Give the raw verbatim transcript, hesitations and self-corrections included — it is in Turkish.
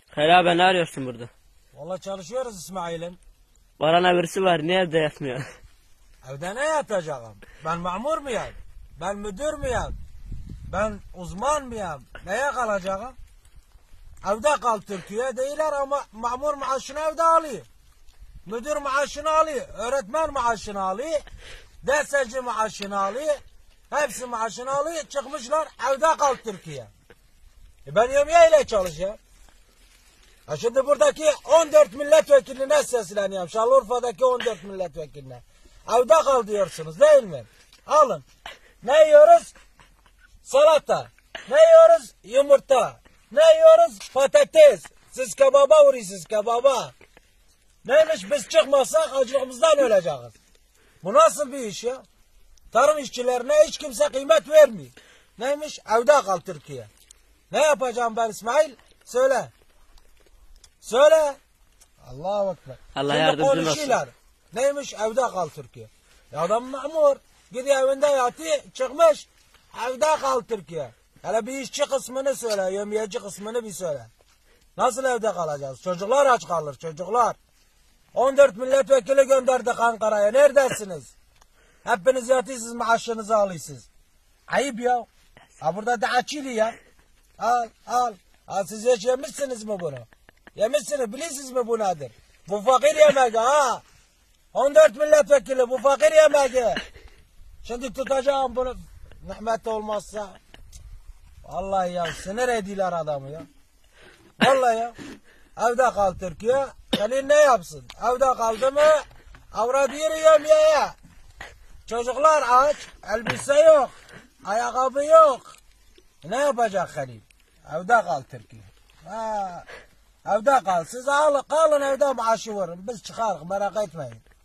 Hayır abi, ne arıyorsun burada? Vallahi çalışıyoruz İsmail'im. Barana birisi var, niye evde yatmıyor? Evde ne yatacağım? Ben memur muyum? Ben müdür müyüm? Ben uzman mıyım? Neye kalacağım? Evde kal Türkiye değiller ama memur maaşını evde alıyor. Müdür maaşını alıyor. Öğretmen maaşını alıyor. Derseci maaşını alıyor. Hepsi maaşını alıyor. Çıkmışlar evde kal Türkiye. E ben yemeğiyle çalışıyorum. Ha şimdi buradaki on dört milletvekiline sesleniyorum. Şanlıurfa'daki on dört milletvekiline. Evde kal diyorsunuz değil mi? Alın. Ne yiyoruz? Salata. Ne yiyoruz? Yumurta. Ne yiyoruz? Patates. Siz kebaba vuruyorsunuz, kebaba. Neymiş, biz çıkmazsak acılığımızdan öleceğiz. Bu nasıl bir iş ya? Tarım işçilerine hiç kimse kıymet vermiyor. Neymiş? Evde kal Türkiye. Ne yapacağım ben İsmail? Söyle. Söyle. Allahu Ekber. Allah Şimdi yardımcın konuşuyorlar. olsun. Neymiş? Evde kal Türkiye. Ya adam memur. Gidiyor evinde yatıyor. Çıkmış. Evde kal Türkiye. Hele bir işçi kısmını söyle. Yemiyeci kısmını bir söyle. Nasıl evde kalacağız? Çocuklar aç kalır. Çocuklar. on dört milletvekili gönderdik Ankara'ya. Neredesiniz? Hepiniz yatıyorsunuz, maaşınızı alıyorsunuz. Ayıp ya. Ha burada da açılıyor ya. Al al. Ha, siz hiç yemişsiniz mi bunu? Yemişsiniz, bilirsiniz mi bu nedir? Bu fakir yemeği ha. on dört milletvekili bu fakir yemeği. Şimdi tutacağım bunu. Rahmet olmazsa. Vallahi ya sinir ediyorlar adamı ya. Vallahi ya. Evde kal Türkiye. Yani ne yapsın? Evde kaldı mı? Avrat yürüyor yemeğe. Çocuklar aç. Elbise yok. Ayakkabı yok. Ne yapacak Halil? Evde kal Türkiye. Ha. Evde kal. Siz al, kalın evde maaşı verin. Biz çıkarız, merak etmeyin.